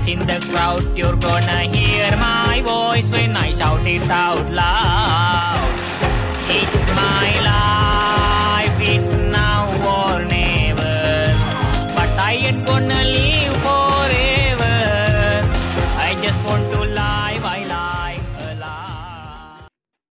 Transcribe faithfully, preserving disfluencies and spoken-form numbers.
in the crowd, you're gonna hear my voice when I shout it out loud.